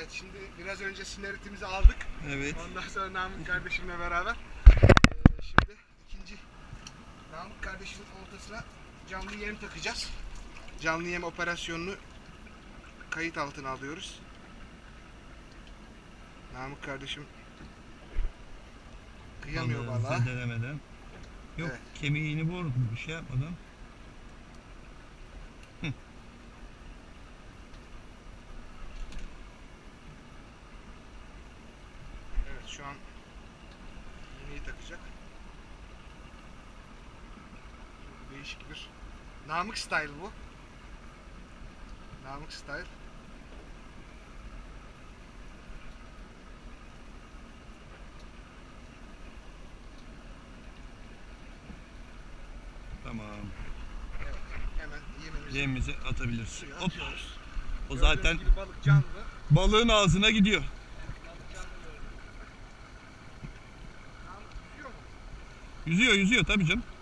Evet, şimdi biraz önce sineritimizi aldık. Evet. Ondan sonra Namık kardeşimle beraber şimdi ikinci Namık kardeşimin oltasına canlı yem takacağız. Canlı yem operasyonunu kayıt altına alıyoruz. Namık kardeşim kıyamıyor balığa. Zedelemeden. Yok, Evet. kemiğini vurdum, bir şey yapmadan. Evet, şu an iğneyi takacak. Değişik bir Namık style bu. Namık style. Tamam. Evet, hemen yemimizi Yemimizi atabiliriz. suya Hop. atıyoruz. O zaten Gördüğünüz gibi balık canlı. balığın ağzına gidiyor. Balık canlı gördüğünüz gibi. Namık yüzüyor mu? Yüzüyor tabii canım.